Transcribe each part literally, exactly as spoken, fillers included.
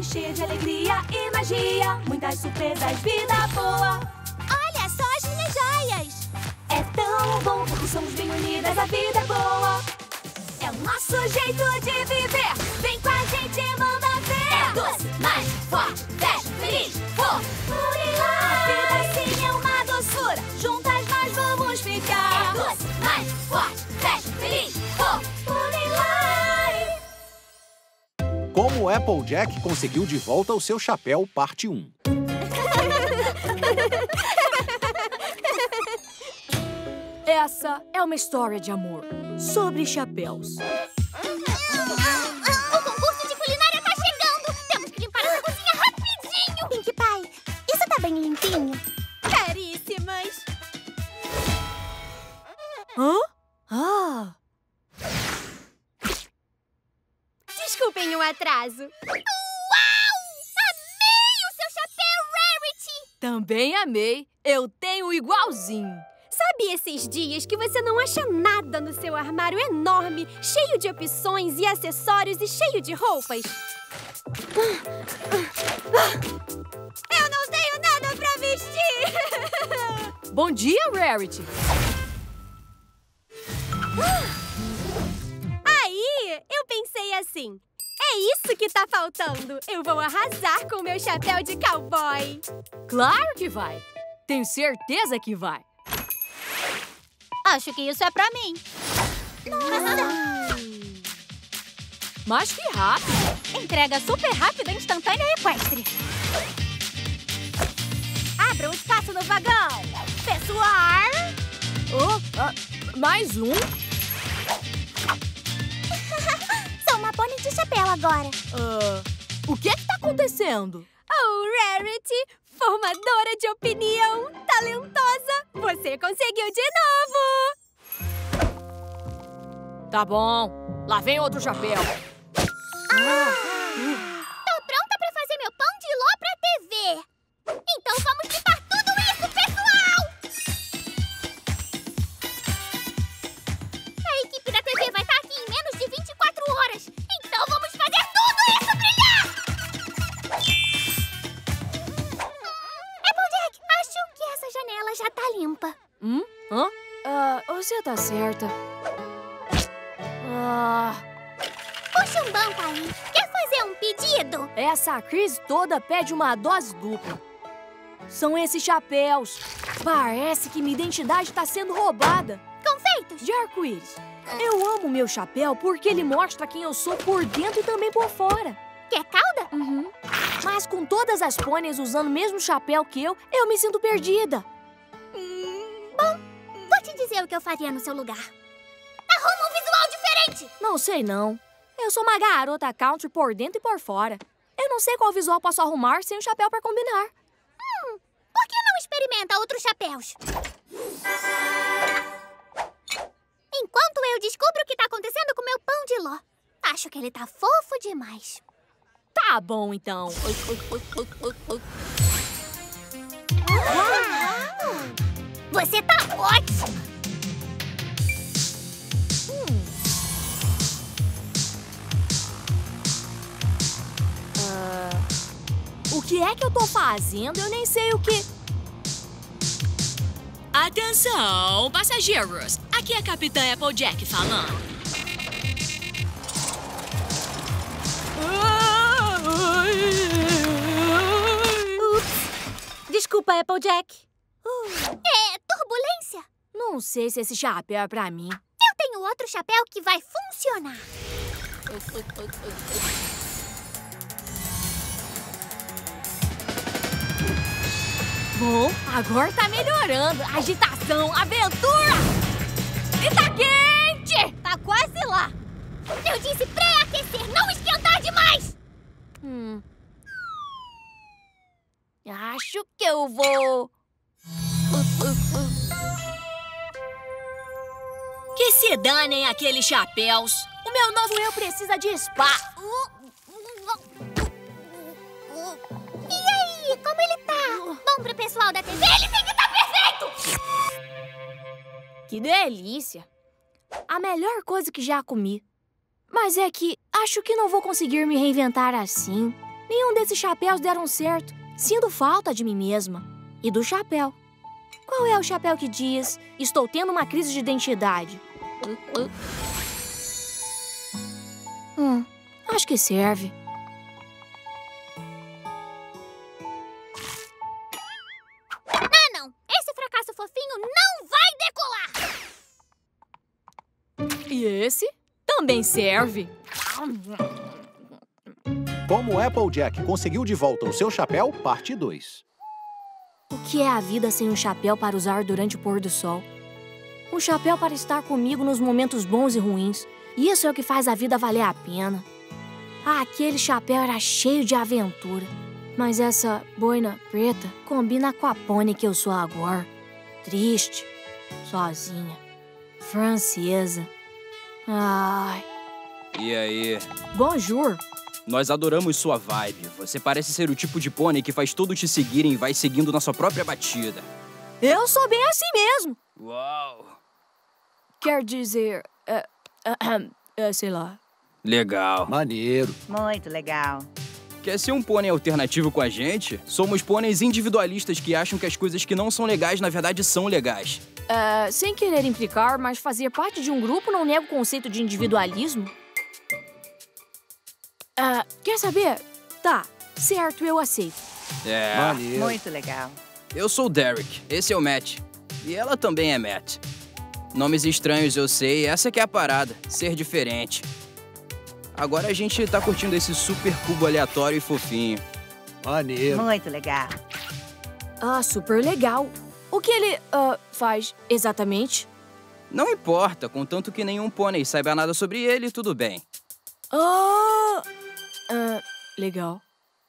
cheia de alegria e magia. Muitas surpresas, vida boa. Olha só as minhas joias! É tão bom porque somos bem unidas, a vida é boa. É o nosso jeito de viver. Vem com a gente e manda ver. É doce, mais forte, festa, feliz, for. A vida sim é uma doçura. Juntas nós vamos ficar. É doce, mais forte, festa, feliz, for. Como Applejack conseguiu de volta o seu chapéu, parte um. Essa é uma história de amor sobre chapéus. O concurso de culinária tá chegando! Temos que limpar essa cozinha rapidinho! Pink Pie, isso tá bem limpinho? Caríssimas! Hã? Ah! Desculpem o atraso. Uau! Amei o seu chapéu, Rarity! Também amei. Eu tenho igualzinho. Sabe esses dias que você não acha nada no seu armário enorme, cheio de opções e acessórios e cheio de roupas? Eu não tenho nada pra vestir! Bom dia, Rarity. Aí, eu pensei assim, é isso que tá faltando. Eu vou arrasar com o meu chapéu de cowboy. Claro que vai. Tenho certeza que vai. Acho que isso é pra mim. Mas que rápido. Entrega super rápida, instantânea e equestre. Abra um espaço no vagão. Pessoal! Oh, ah, mais um? Sou uma pônei de chapéu agora. Uh, o que é que tá acontecendo? Oh, Rarity, formadora de opinião, talentosa, você conseguiu de novo! Tá bom, lá vem outro chapéu. Ah, tô pronta pra fazer meu pão de ló pra T V. Então vamos limpar tudo isso, pessoal! A equipe da T V vai estar aqui em menos de vinte e quatro horas. Então vamos fazer tudo isso brilhar! Applejack, acho que essa janela já tá limpa. Hum? Hã? Ah, você tá certa. Ah... Puxa um banco aí. Quer fazer um pedido? Essa crise toda pede uma dose dupla. São esses chapéus. Parece que minha identidade tá sendo roubada. Confeitos? De arco-íris. Eu amo meu chapéu porque ele mostra quem eu sou por dentro e também por fora. Quer cauda? Uhum. Mas com todas as pôneis usando o mesmo chapéu que eu, eu me sinto perdida. Hum, bom, vou te dizer o que eu faria no seu lugar. Arruma um visual diferente! Não sei, não. Eu sou uma garota country por dentro e por fora. Eu não sei qual visual posso arrumar sem o chapéu para combinar. Hum, por que não experimenta outros chapéus? Enquanto eu descubro o que tá acontecendo com meu pão de ló. Acho que ele tá fofo demais. Tá bom, então. Você tá ótimo! O que é que eu tô fazendo? Eu nem sei o que... Atenção, passageiros! Aqui é a Capitã Applejack falando. Ups! Desculpa, Applejack. Uh. É turbulência? Não sei se esse chapéu é pra mim. Eu tenho outro chapéu que vai funcionar. Bom, agora tá melhorando. Agitação, aventura! E tá quente! Tá quase lá. Eu disse pré-aquecer, não esquentar demais! Hum. Acho que eu vou... Que se danem aqueles chapéus. O meu novo eu precisa de spa. E aí, como ele tá? Bom pro pessoal da T V, ele tem que estar perfeito! Que delícia! A melhor coisa que já comi. Mas é que acho que não vou conseguir me reinventar assim. Nenhum desses chapéus deram certo. Sinto falta de mim mesma. E do chapéu. Qual é o chapéu que diz: estou tendo uma crise de identidade? Hum, acho que serve. Ah, não! Esse fracasso fofinho não vai decolar! E esse também serve. Como Applejack conseguiu de volta o seu chapéu, parte dois. O que é a vida sem um chapéu para usar durante o pôr do sol? Um chapéu para estar comigo nos momentos bons e ruins. Isso é o que faz a vida valer a pena. Ah, aquele chapéu era cheio de aventura. Mas essa boina preta combina com a pônei que eu sou agora. Triste, sozinha, francesa. Ai. E aí? Bonjour. Nós adoramos sua vibe. Você parece ser o tipo de pônei que faz todos te seguirem e vai seguindo na sua própria batida. Eu sou bem assim mesmo. Uau! Quer dizer... é, é, é, sei lá. Legal. Maneiro. Muito legal. Quer ser um pônei alternativo com a gente? Somos pôneis individualistas que acham que as coisas que não são legais, na verdade, são legais. É, sem querer implicar, mas fazer parte de um grupo não nega o conceito de individualismo? É, quer saber? Tá, certo, eu aceito. É. Maneiro. Muito legal. Eu sou o Derek, esse é o Matt. E ela também é Matt. Nomes estranhos, eu sei, essa que é a parada, ser diferente. Agora a gente tá curtindo esse super cubo aleatório e fofinho. Maneiro. Muito legal. Ah, super legal. O que ele, ah, faz exatamente? Não importa, contanto que nenhum pônei saiba nada sobre ele, tudo bem. Ah, ah, legal.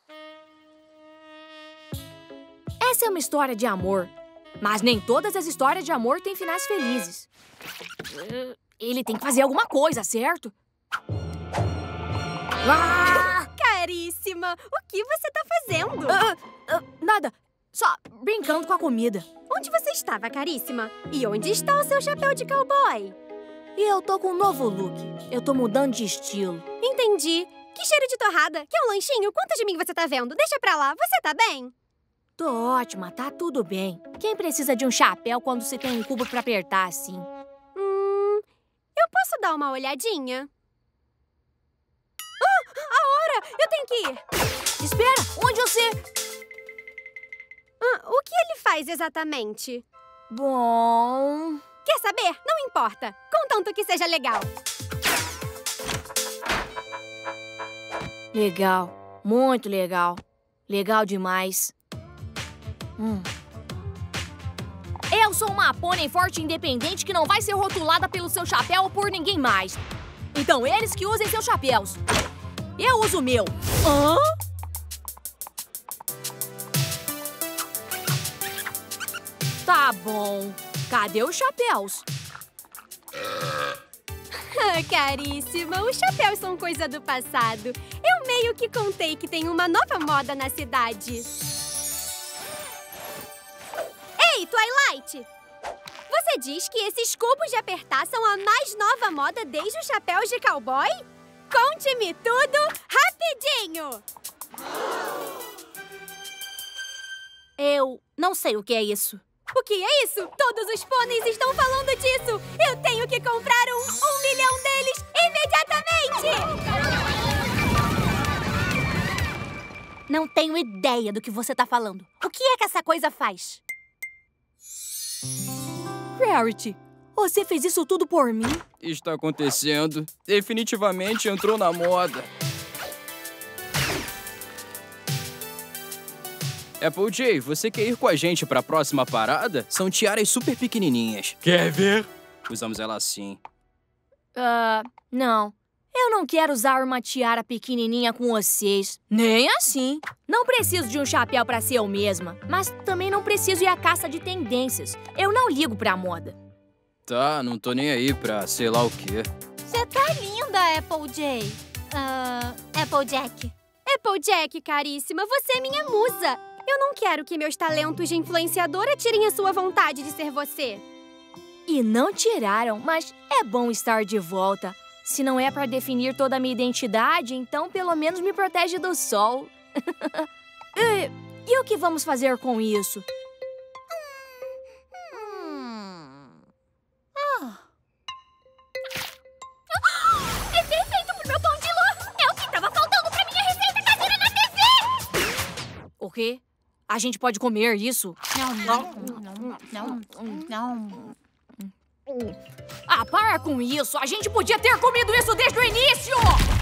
Essa é uma história de amor. Mas nem todas as histórias de amor têm finais felizes. Uh, Ele tem que fazer alguma coisa, certo? Ah! Caríssima, o que você tá fazendo? Ah, ah, nada, só brincando com a comida. Onde você estava, caríssima? E onde está o seu chapéu de cowboy? E eu tô com um novo look. Eu tô mudando de estilo. Entendi. Que cheiro de torrada? Quer um lanchinho? Quanto de mim você tá vendo? Deixa pra lá. Você tá bem? Tô ótima, tá tudo bem. Quem precisa de um chapéu quando você tem um cubo pra apertar assim? Hum... Eu posso dar uma olhadinha? Ah! A hora! Eu tenho que ir! Espera! Onde você... Ah, o que ele faz exatamente? Bom... Quer saber? Não importa. Contanto que seja legal. Legal. Muito legal. Legal demais. Hum. Eu sou uma pônei forte e independente que não vai ser rotulada pelo seu chapéu ou por ninguém mais. Então eles que usem seus chapéus. Eu uso o meu. Hã? Tá bom. Cadê os chapéus? Ah, caríssima, os chapéus são coisa do passado. Eu meio que contei que tem uma nova moda na cidade. Ei, Twilight! Você diz que esses cubos de apertar são a mais nova moda desde os chapéus de cowboy? Conte-me tudo rapidinho! Eu não sei o que é isso. O que é isso? Todos os pôneis estão falando disso! Eu tenho que comprar um, um milhão deles imediatamente! Não tenho ideia do que você tá falando. O que é que essa coisa faz? Rarity, você fez isso tudo por mim? Está acontecendo. Definitivamente entrou na moda. Applejack, você quer ir com a gente para a próxima parada? São tiaras super pequenininhas. Quer ver? Usamos ela assim. Ah, uh, não. Eu não quero usar uma tiara pequenininha com vocês. Nem assim. Não preciso de um chapéu pra ser eu mesma. Mas também não preciso ir à caça de tendências. Eu não ligo pra moda. Tá, não tô nem aí pra sei lá o quê. Você tá linda, Applejack. Ah, uh, Applejack. Applejack, caríssima, você é minha musa. Eu não quero que meus talentos de influenciadora tirem a sua vontade de ser você. E não tiraram, mas é bom estar de volta. Se não é pra definir toda a minha identidade, então pelo menos me protege do sol. e, e o que vamos fazer com isso? Hum. Ah. É perfeito pro meu pão de ló! É o que tava faltando pra minha receita caseira na T V! O quê? A gente pode comer isso? Não, não, não, não, não. Ah, para com isso! A gente podia ter comido isso desde o início!